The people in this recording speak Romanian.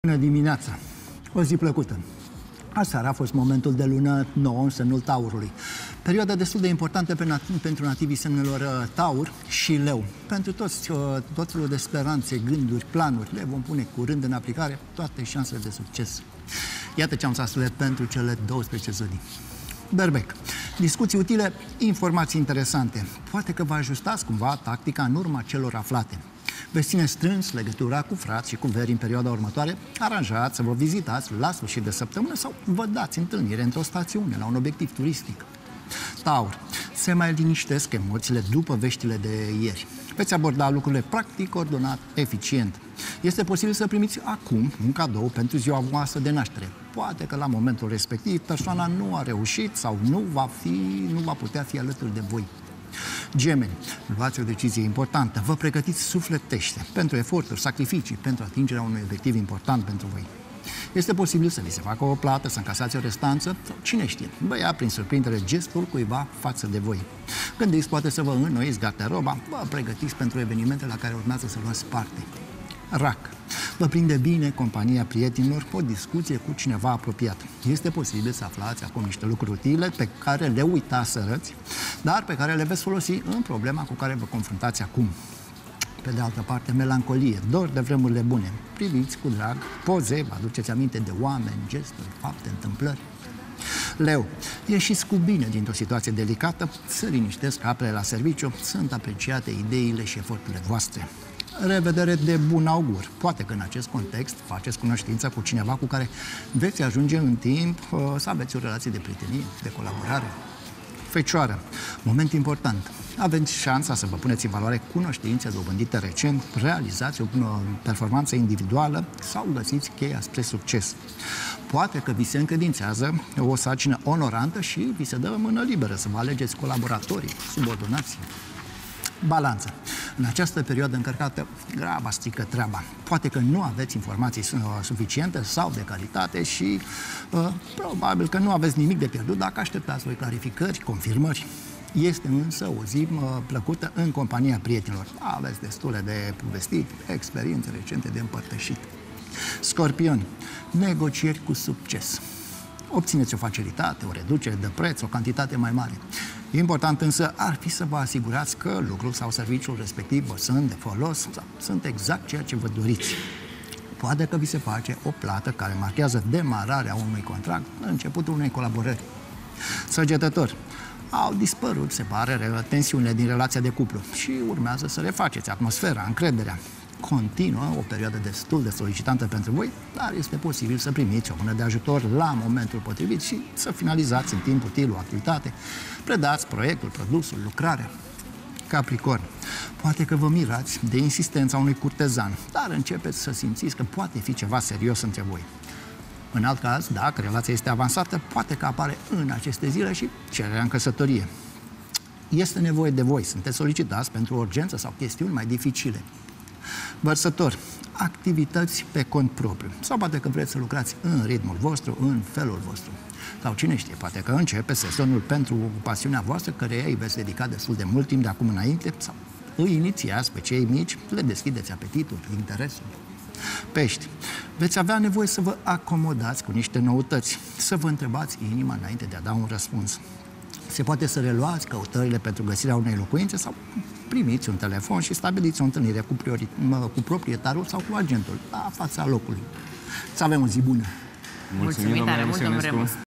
Bună dimineața! O zi plăcută! Aseară a fost momentul de lună nouă în semnul Taurului. Perioada destul de importantă pentru nativii semnelor Taur și Leu. Pentru tot felul de speranțe, gânduri, planuri, le vom pune curând în aplicare toate șansele de succes. Iată ce am să asulet pentru cele 12 zodii. Berbec. Discuții utile, informații interesante. Poate că vă ajustați cumva tactica în urma celor aflate. Veți ține strâns legătura cu frați și cu veri în perioada următoare, aranjați să vă vizitați la sfârșit de săptămână sau vă dați întâlnire într-o stațiune, la un obiectiv turistic. Taur. Se mai liniștesc emoțiile după veștile de ieri. Veți aborda lucrurile practic, ordonat, eficient. Este posibil să primiți acum un cadou pentru ziua voastră de naștere. Poate că la momentul respectiv persoana nu a reușit sau nu va putea fi alături de voi. Gemeni, luați o decizie importantă, vă pregătiți sufletește pentru eforturi, sacrificii, pentru atingerea unui obiectiv important pentru voi. Este posibil să vi se facă o plată, să încasați o restanță, sau cine știe, vă ia prin surprindere gestul cuiva față de voi. Gândiți poate să vă înnoiți garderoba, vă pregătiți pentru evenimente la care urmează să luați parte. Rac. Vă prinde bine compania prietenilor, o discuție cu cineva apropiat. Este posibil să aflați acum niște lucruri utile pe care le uitați să răți, dar pe care le veți folosi în problema cu care vă confruntați acum. Pe de altă parte, melancolie, dor de vremurile bune. Priviți cu drag poze, vă aduceți aminte de oameni, gesturi, fapte, întâmplări. Leu, ieșiți cu bine dintr-o situație delicată, să liniștesc apele la serviciu, sunt apreciate ideile și eforturile voastre. Revedere de bun augur. Poate că în acest context faceți cunoștință cu cineva cu care veți ajunge în timp să aveți o relație de prietenie, de colaborare. Fecioară. Moment important. Aveți șansa să vă puneți în valoare cunoștințe dobândite recent, realizați o performanță individuală sau găsiți cheia spre succes. Poate că vi se încredințează o sarcină onorantă și vi se dă mână liberă să vă alegeți colaboratorii, subordonații. Balanță. În această perioadă încărcată, graba strică treaba. Poate că nu aveți informații suficiente sau de calitate și probabil că nu aveți nimic de pierdut dacă așteptați voi clarificări, confirmări. Este însă o zi plăcută în compania prietenilor. Aveți destule de povestit, experiențe recente de împărtășit. Scorpion. Negocieri cu succes. Obțineți o facilitate, o reducere de preț, o cantitate mai mare. Important însă ar fi să vă asigurați că lucrul sau serviciul respectiv vă sunt de folos sau sunt exact ceea ce vă doriți. Poate că vi se face o plată care marchează demararea unui contract, începutul unei colaborări. Săgetător. Au dispărut, se pare, tensiunile din relația de cuplu și urmează să refaceți atmosfera, încrederea. Continuă o perioadă destul de solicitantă pentru voi, dar este posibil să primiți o mână de ajutor la momentul potrivit și să finalizați în timp util o activitate. Predați proiectul, produsul, lucrarea. Capricorn. Poate că vă mirați de insistența unui curtezan, dar începeți să simțiți că poate fi ceva serios între voi. În alt caz, dacă relația este avansată, poate că apare în aceste zile și cererea în căsătorie. Este nevoie de voi, sunteți solicitați pentru urgență sau chestiuni mai dificile. Vărsător. Activități pe cont propriu. Sau poate că vreți să lucrați în ritmul vostru, în felul vostru. Sau cine știe, poate că începe sezonul pentru pasiunea voastră, căreia îi veți dedica destul de mult timp de acum înainte, sau îi inițiați pe cei mici, le deschideți apetitul, interesul. Pești. Veți avea nevoie să vă acomodați cu niște noutăți, să vă întrebați inima înainte de a da un răspuns. Se poate să reluați căutările pentru găsirea unei locuințe sau primiți un telefon și stabiliți o întâlnire cu proprietarul sau cu agentul la fața locului. Să avem o zi bună! Mulțumim, domnule Musemescu!